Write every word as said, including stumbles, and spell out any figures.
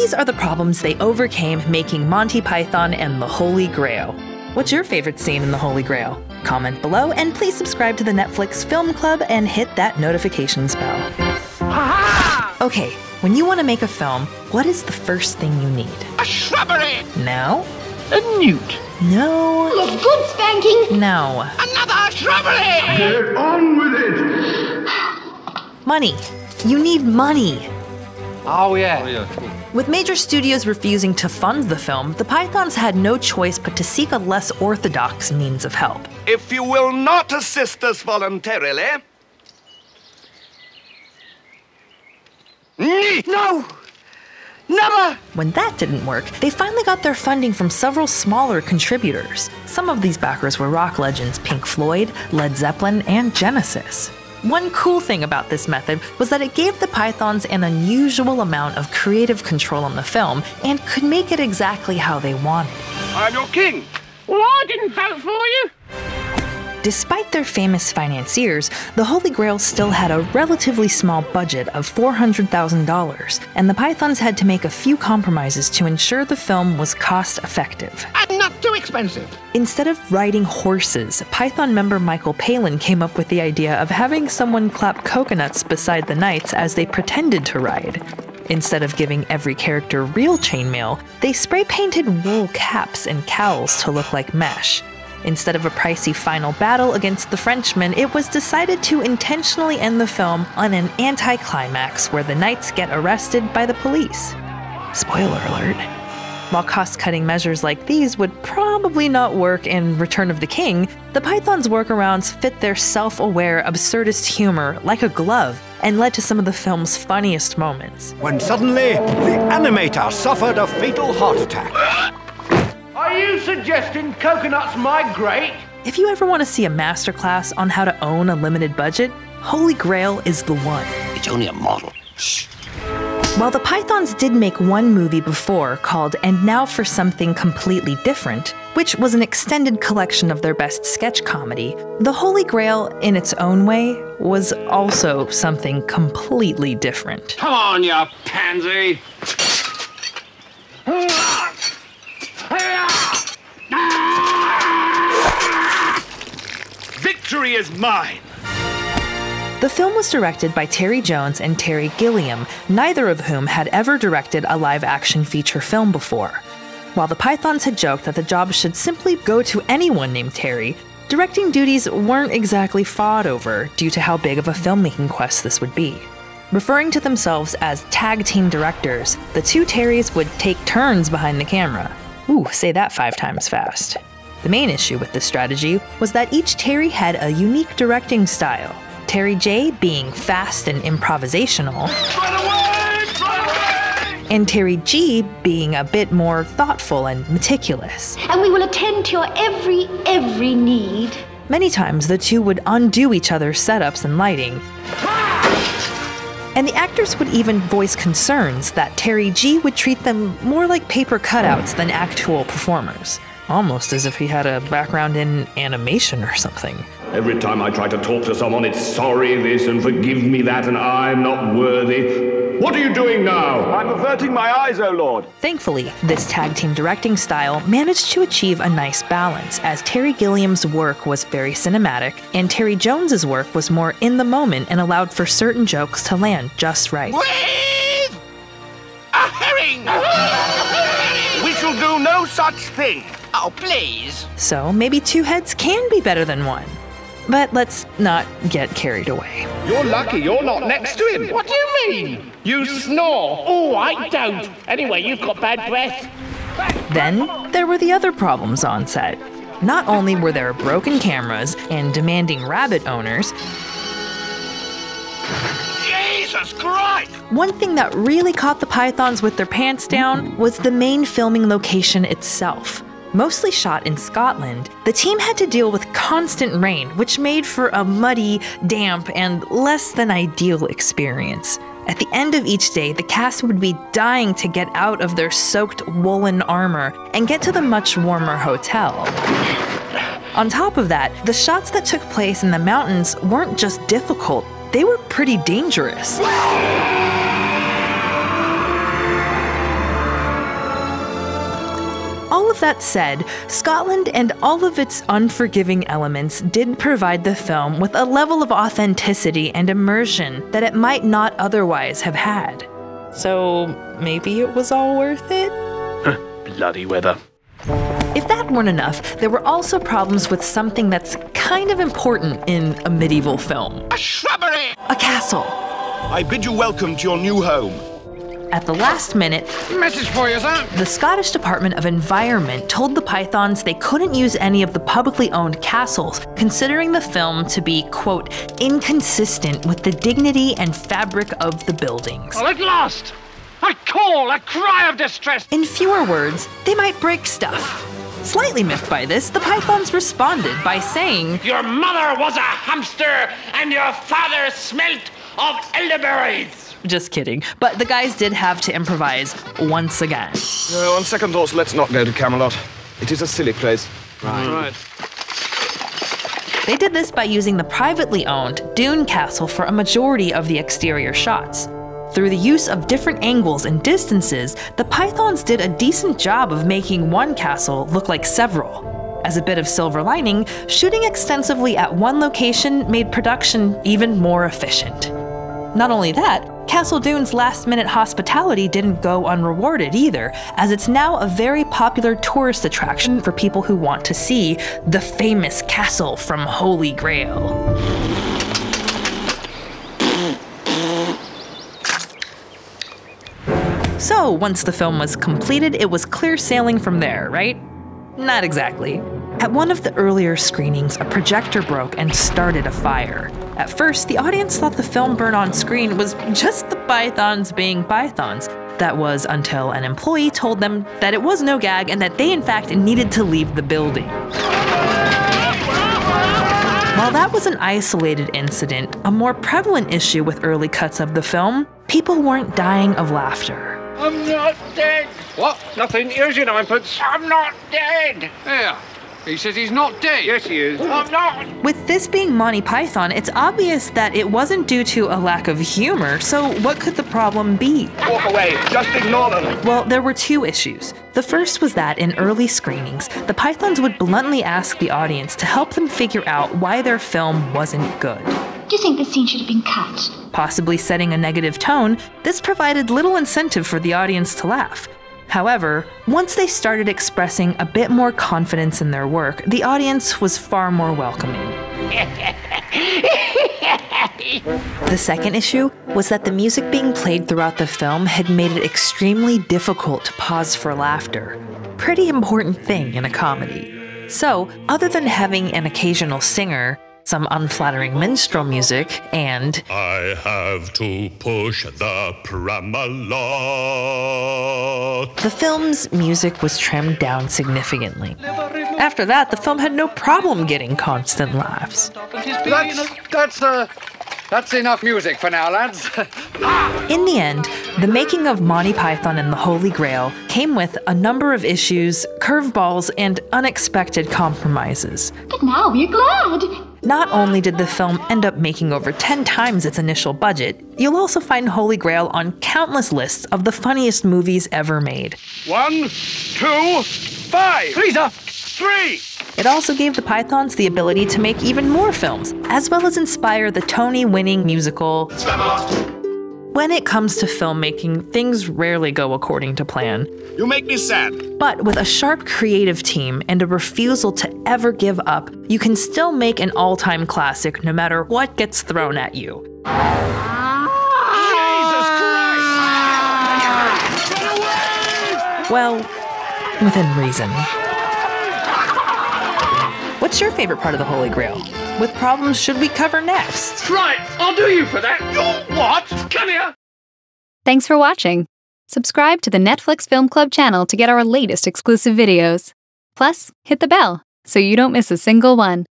these are the problems they overcame making Monty Python and the Holy Grail. What's your favorite scene in the Holy Grail? Comment below, and please subscribe to the Netflix Film Club and hit that notifications bell. Ha-ha! Okay, when you want to make a film, what is the first thing you need? A shrubbery! No. A newt. No. Yes, good spanking. No. Another shrubbery! Get on with it! Money. You need money. Oh, yeah. Oh, yeah, cool. With major studios refusing to fund the film, the Pythons had no choice but to seek a less orthodox means of help. If you will not assist us voluntarily... No! Never! When that didn't work, they finally got their funding from several smaller contributors. Some of these backers were rock legends Pink Floyd, Led Zeppelin, and Genesis. One cool thing about this method was that it gave the Pythons an unusual amount of creative control on the film and could make it exactly how they wanted. I'm your king! Well, I didn't vote for you. Despite their famous financiers, the Holy Grail still had a relatively small budget of four hundred thousand dollars, and the Pythons had to make a few compromises to ensure the film was cost-effective. And not too expensive. Instead of riding horses, Python member Michael Palin came up with the idea of having someone clap coconuts beside the knights as they pretended to ride. Instead of giving every character real chainmail, they spray-painted wool caps and cowls to look like mesh. Instead of a pricey final battle against the Frenchmen, it was decided to intentionally end the film on an anticlimax where the knights get arrested by the police. Spoiler alert. While cost-cutting measures like these would probably not work in Return of the King, the Pythons' workarounds fit their self-aware, absurdist humor like a glove and led to some of the film's funniest moments. When suddenly, the animator suffered a fatal heart attack. Are you suggesting coconuts migrate? If you ever want to see a masterclass on how to own a limited budget, Holy Grail is the one. It's only a model. Shh. While the Pythons did make one movie before called And Now for Something Completely Different, which was an extended collection of their best sketch comedy, the Holy Grail, in its own way, was also something completely different. Come on, you pansy! Victory is mine! The film was directed by Terry Jones and Terry Gilliam, neither of whom had ever directed a live-action feature film before. While the Pythons had joked that the job should simply go to anyone named Terry, directing duties weren't exactly fought over due to how big of a filmmaking quest this would be. Referring to themselves as tag team directors, the two Terrys would take turns behind the camera. Ooh, say that five times fast. The main issue with this strategy was that each Terry had a unique directing style. Terry J being fast and improvisational, and Terry G being a bit more thoughtful and meticulous. And we will attend to your every, every need. Many times the two would undo each other's setups and lighting, and the actors would even voice concerns that Terry G would treat them more like paper cutouts than actual performers, almost as if he had a background in animation or something. Every time I try to talk to someone, it's sorry this and forgive me that and I'm not worthy. What are you doing now? I'm averting my eyes, O Lord. Thankfully, this tag team directing style managed to achieve a nice balance, as Terry Gilliam's work was very cinematic, and Terry Jones's work was more in the moment and allowed for certain jokes to land just right. With a herring! We shall do no such thing. Oh, please. So maybe two heads can be better than one. But let's not get carried away. You're lucky you're not next to him. What do you mean? You snore. Oh, I don't. Anyway, you've got bad breath. Then there were the other problems on set. Not only were there broken cameras and demanding rabbit owners, Jesus Christ! one thing that really caught the Pythons with their pants down was the main filming location itself. Mostly shot in Scotland, the team had to deal with constant rain, which made for a muddy, damp, and less than ideal experience. At the end of each day, the cast would be dying to get out of their soaked woolen armor and get to the much warmer hotel. On top of that, the shots that took place in the mountains weren't just difficult, they were pretty dangerous. of that said, Scotland and all of its unforgiving elements did provide the film with a level of authenticity and immersion that it might not otherwise have had. So maybe it was all worth it? Bloody weather. If that weren't enough, there were also problems with something that's kind of important in a medieval film. A shrubbery! A castle. I bid you welcome to your new home. At the last minute, Message for you, sir. the Scottish Department of Environment told the Pythons they couldn't use any of the publicly owned castles, considering the film to be, quote, inconsistent with the dignity and fabric of the buildings. Well, at last! A call, a cry of distress! In fewer words, they might break stuff. Slightly miffed by this, the Pythons responded by saying, Your mother was a hamster, and your father smelt of elderberries! Just kidding, but the guys did have to improvise once again. No, on second thoughts, let's not go to Camelot. It is a silly place. Right. Right. They did this by using the privately owned Dune Castle for a majority of the exterior shots. Through the use of different angles and distances, the Pythons did a decent job of making one castle look like several. As a bit of silver lining, shooting extensively at one location made production even more efficient. Not only that, Castle Dune's last-minute hospitality didn't go unrewarded either, as it's now a very popular tourist attraction for people who want to see the famous castle from Holy Grail. So, once the film was completed, it was clear sailing from there, right? Not exactly. At one of the earlier screenings, a projector broke and started a fire. At first, the audience thought the film burn on screen was just the Pythons being Pythons. That was until an employee told them that it was no gag and that they in fact needed to leave the building. While that was an isolated incident, a more prevalent issue with early cuts of the film, people weren't dying of laughter. I'm not dead! What? Nothing. Here's your ninepence. I'm not dead! Here. He says he's not dead. Yes, he is. I'm not! With this being Monty Python, it's obvious that it wasn't due to a lack of humor, so what could the problem be? Walk away. Just ignore them. Well, there were two issues. The first was that in early screenings, the Pythons would bluntly ask the audience to help them figure out why their film wasn't good. Do you think the scene should have been cut? Possibly setting a negative tone, this provided little incentive for the audience to laugh. However, once they started expressing a bit more confidence in their work, the audience was far more welcoming. The second issue was that the music being played throughout the film had made it extremely difficult to pause for laughter. Pretty important thing in a comedy. So, other than having an occasional singer, some unflattering minstrel music, and I have to push the Pramalot. The film's music was trimmed down significantly. After that, the film had no problem getting constant laughs. That's, that's, uh, that's enough music for now, lads. In the end, the making of Monty Python and the Holy Grail came with a number of issues, curveballs, and unexpected compromises. But now we're glad. Not only did the film end up making over ten times its initial budget, you'll also find Holy Grail on countless lists of the funniest movies ever made. One, two, five. Please, sir. Three. It also gave the Pythons the ability to make even more films, as well as inspire the Tony-winning musical. When it comes to filmmaking, things rarely go according to plan. You make me sad. But with a sharp creative team and a refusal to ever give up, you can still make an all-time classic no matter what gets thrown at you. Jesus Christ! Well, within reason. What's your favorite part of the Holy Grail? What problems should we cover next? Right, I'll do you for that. You what? Come here! Thanks for watching. Subscribe to the Netflix Film Club channel to get our latest exclusive videos. Plus, hit the bell so you don't miss a single one.